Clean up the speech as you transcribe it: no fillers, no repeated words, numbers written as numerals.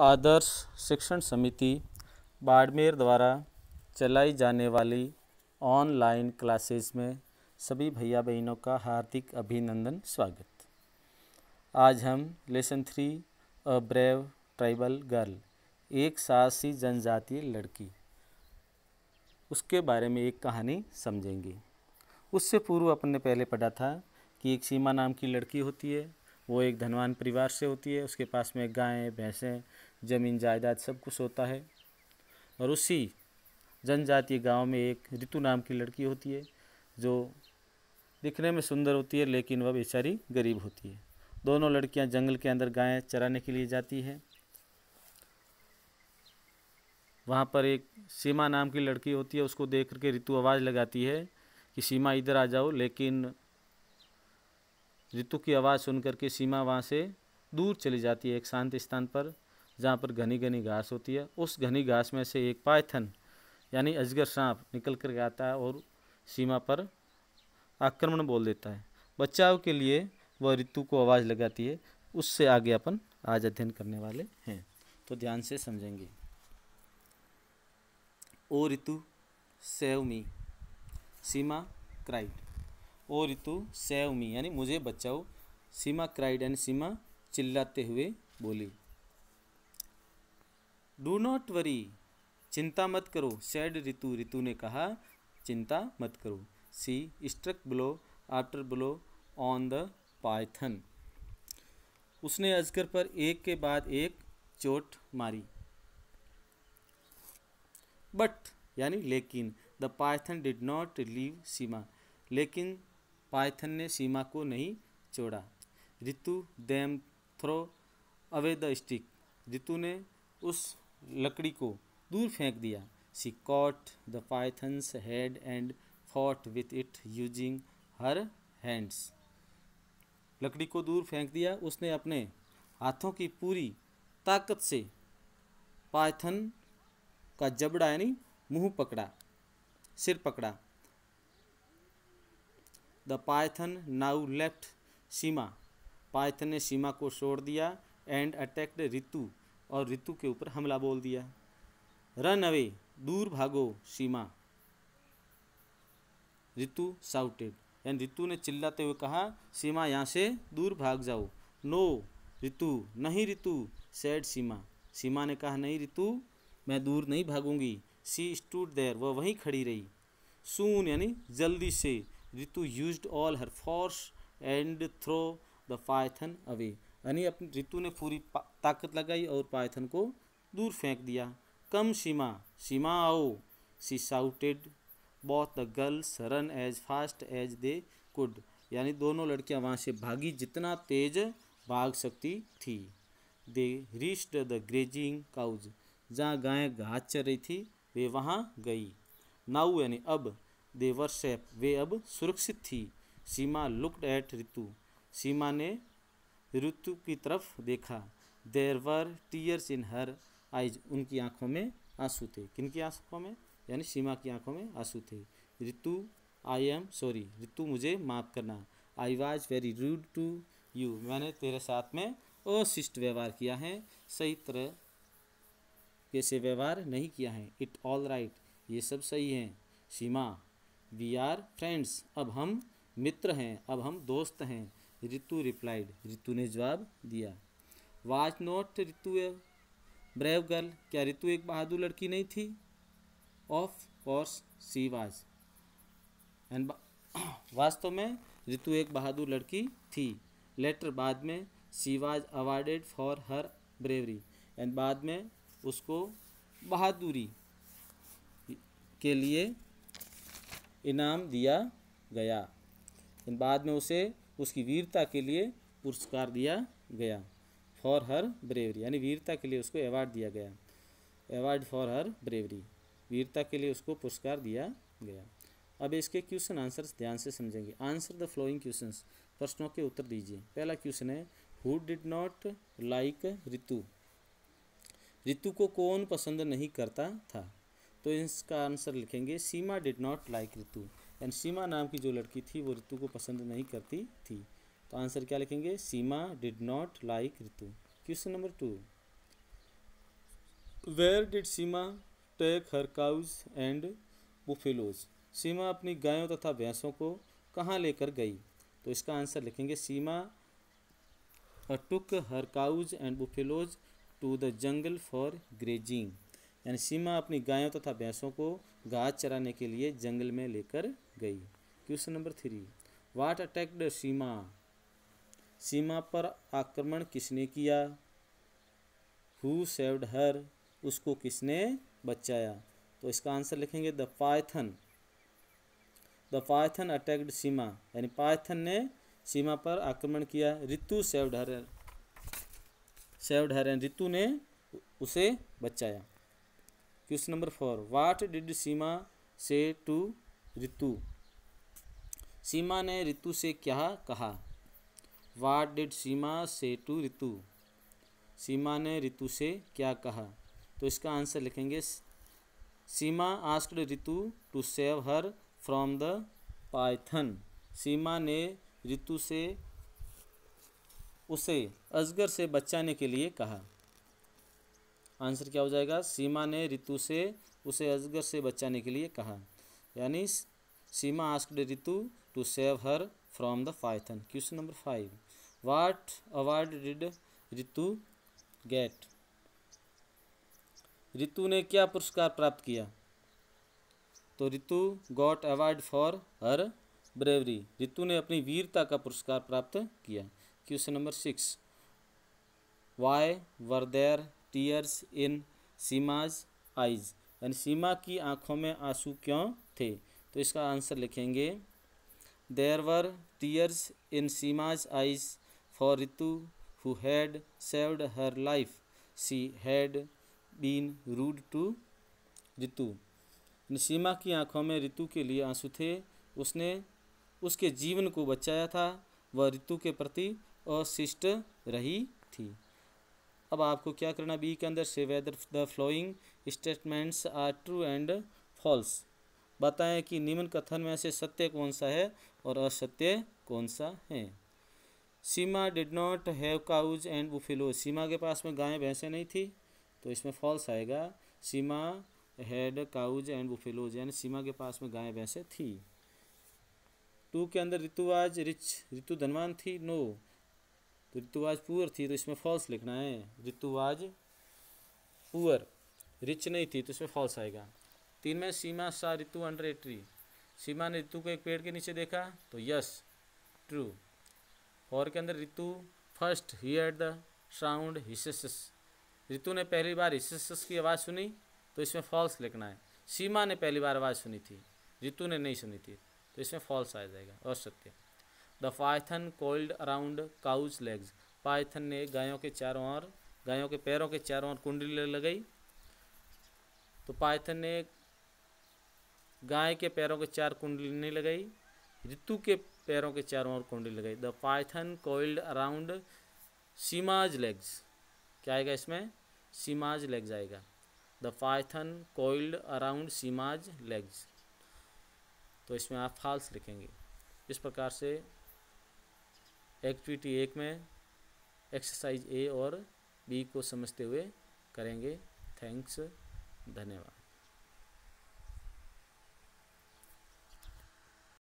आदर्श शिक्षण समिति बाड़मेर द्वारा चलाई जाने वाली ऑनलाइन क्लासेस में सभी भैया बहनों का हार्दिक अभिनंदन स्वागत। आज हम lesson 3 a brave tribal girl, एक साहसी जनजातीय लड़की, उसके बारे में एक कहानी समझेंगे। उससे पूर्व अपन ने पहले पढ़ा था कि एक सीमा नाम की लड़की होती है। वो एक धनवान परिवार से होती है। उसके पास में गायें, भैंसें, ज़मीन जायदाद सब कुछ होता है। और उसी जनजातीय गांव में एक ऋतु नाम की लड़की होती है जो दिखने में सुंदर होती है, लेकिन वह बेचारी गरीब होती है। दोनों लड़कियां जंगल के अंदर गायें चराने के लिए जाती हैं। वहाँ पर एक सीमा नाम की लड़की होती है। उसको देख करके ऋतु आवाज़ लगाती है कि सीमा इधर आ जाओ, लेकिन ऋतु की आवाज़ सुन करके सीमा वहाँ से दूर चली जाती है एक शांत स्थान पर, जहाँ पर घनी घनी घास होती है। उस घनी घास में से एक पायथन यानी अजगर सांप निकल कर आता है और सीमा पर आक्रमण बोल देता है। बचाव के लिए वह ऋतु को आवाज़ लगाती है। उससे आगे अपन आज अध्ययन करने वाले हैं, तो ध्यान से समझेंगे। Oh Ritu save me, Seema cried. Oh Ritu save me यानी मुझे बचाओ, सीमा क्राइड यानी सीमा चिल्लाते हुए बोली। डू नॉट वरी, चिंता मत करो, सैड ऋतु, ऋतु ने कहा चिंता मत करो। She struck blow after blow on the python, उसने अजगर पर एक के बाद एक चोट मारी। बट यानी लेकिन, the python did not leave Seema, लेकिन पाइथन ने सीमा को नहीं छोड़ा। Ritu then throw away the stick, Ritu ने उस लकड़ी को दूर फेंक दिया। She caught the python's head and fought with it using her hands, लकड़ी को दूर फेंक दिया। उसने अपने हाथों की पूरी ताकत से पाइथन का जबड़ा यानी मुंह पकड़ा, सिर पकड़ा। The python now left Seema, python ने सीमा को छोड़ दिया। एंड अटैक्ड ऋतु, और ऋतु के ऊपर हमला बोल दिया। रन अवे, दूर भागो सीमा, ऋतु साउटेड, यानी ऋतु ने चिल्लाते हुए कहा सीमा यहाँ से दूर भाग जाओ। नो ऋतु, नहीं ऋतु, सैड सीमा, सीमा ने कहा नहीं ऋतु, मैं दूर नहीं भागूंगी। सी स्टूड देयर, वह वहीं खड़ी रही। सून यानी जल्दी से, Ritu used all her force and throw the python away, यानी अपनी ऋतु ने पूरी ताकत लगाई और पाइथन को दूर फेंक दिया। कम सीमा, सीमा आओ, she shouted. Both the girls ran as fast as they could, यानी दोनों लड़कियां वहाँ से भागी जितना तेज भाग सकती थी। They reached the grazing cows, जहाँ गायें घास चर रही थी वे वहाँ गई। नाउ यानी अब, दे वर सेफ, वे अब सुरक्षित थी। सीमा लुक्ड एट ऋतु, सीमा ने ऋतु की तरफ देखा। There were tears in her eyes, उनकी आंखों में आंसू थे। किनकी आंखों में? यानी सीमा की आंखों में आंसू थे। ऋतु आई एम सॉरी, ऋतु मुझे माफ़ करना। I was very rude to you, मैंने तेरे साथ में अशिष्ट व्यवहार किया है, सही तरह कैसे व्यवहार नहीं किया है। इट ऑल राइट, ये सब सही है। सीमा वी आर फ्रेंड्स, अब हम मित्र हैं, अब हम दोस्त हैं। ऋतु रिप्लाइड, ऋतु ने जवाब दिया। Was not Ritu a brave girl, क्या ऋतु एक बहादुर लड़की नहीं थी? Of course she was, and वास्तव में ऋतु एक बहादुर लड़की थी। लेटर बाद में, she was awarded for her bravery, and बाद में उसको बहादुरी के लिए इनाम दिया गया। बाद में उसे उसकी वीरता के लिए पुरस्कार दिया गया। फॉर हर ब्रेवरी यानी वीरता के लिए उसको अवार्ड दिया गया। अवार्ड फॉर हर ब्रेवरी, वीरता के लिए उसको पुरस्कार दिया गया। अब इसके क्वेश्चन आंसर्स ध्यान से समझेंगे। आंसर द फ्लोइंग क्वेश्चंस, प्रश्नों के उत्तर दीजिए। पहला क्वेश्चन है, who did not like Ritu, Ritu को कौन पसंद नहीं करता था? तो इसका आंसर लिखेंगे Seema did not like Ritu, and Seema नाम की जो लड़की थी वो ऋतु को पसंद नहीं करती थी। तो आंसर क्या लिखेंगे? Seema did not like Ritu. Question number 2, where did Seema take her cows and buffaloes. Seema अपनी गायों तथा भैंसों को कहाँ लेकर गई? तो इसका आंसर लिखेंगे Seema took her cows and buffaloes to the jungle for grazing. यानी सीमा अपनी गायों तथा भैंसों को घास चराने के लिए जंगल में लेकर गई। Question number 3, what attacked Seema. Seema पर आक्रमण किसने किया? हु सेव्ड हर, उसको किसने बचाया? तो इसका आंसर लिखेंगे the python. The python attacked Seema, यानी पाइथन ने सीमा पर आक्रमण किया। ऋतु सेव्ड हर, ऋतु ने उसे बचाया। Question number 4, what did Seema say to Ritu. सीमा ने ऋतु से क्या कहा? What did Seema say to Ritu. सीमा ने ऋतु से क्या कहा? तो इसका आंसर लिखेंगे Seema asked Ritu to save her from the python. Seema ने ऋतु से उसे अजगर से बचाने के लिए कहा। आंसर क्या हो जाएगा? सीमा ने ऋतु से उसे अजगर से बचाने के लिए कहा, यानी Seema asked Ritu to save her from the python. Question number 5, what award did Ritu get. Ritu ने क्या पुरस्कार प्राप्त किया? तो Ritu got award for her bravery. Ritu ने अपनी वीरता का पुरस्कार प्राप्त किया। Question number 6, why were there tears in Seema's eyes. यानी सीमा की आंखों में आंसू क्यों थे? तो इसका आंसर लिखेंगे there were tears in Seema's eyes for Ritu who had saved her life, she had been rude to Ritu. Seema की आंखों में ऋतु के लिए आंसू थे, उसने उसके जीवन को बचाया था, वह ऋतु के प्रति अशिष्ट रही थी। अब आपको क्या करना, बी के अंदर से whether the following statements are true and false. बताएं कि निम्न कथन में से सत्य कौन सा है और असत्य कौन सा है। Seema did not have cows and buffalo. Seema के पास में गायें भैंसें नहीं थी, तो इसमें फॉल्स आएगा। Seema had cows and buffaloes, यानी सीमा के पास में गायें भैंसें थी। 2 के अंदर ऋतु आज रिच, ऋतु धनवान थी, नो। तो ऋतु आज पुअर थी, तो इसमें फॉल्स लिखना है। ऋतु आज पुअर, रिच नहीं थी, तो इसमें फॉल्स आएगा। 3 में सीमा सा ऋतु अंडर ए ट्री। सीमा ने ऋतु को एक पेड़ के नीचे देखा, तो यस ट्रू। 4 के अंदर Ritu first hear the sound hisses. Ritu ने पहली बार हिस्सेस की आवाज़ सुनी, तो इसमें फॉल्स लिखना है। सीमा ने पहली बार आवाज़ सुनी थी, ऋतु ने नहीं सुनी थी, तो इसमें फॉल्स आ जाएगा और सत्य। The python coiled around cows legs. Python ने गायों के पैरों के चारों ओर कुंडली लगाई। तो पाइथन ने गाय के पैरों के 4 कुंडली नहीं लगाई, ऋतु के पैरों के चारों ओर कुंडली लगाई। The python coiled around Seema's legs. क्या आएगा इसमें? सीमाज लेग्स आएगा। The python coiled around Seema's legs, तो इसमें आप फॉल्स लिखेंगे। इस प्रकार से एक्टिविटी 1 में एक्सरसाइज ए और बी को समझते हुए करेंगे। थैंक्स, धन्यवाद।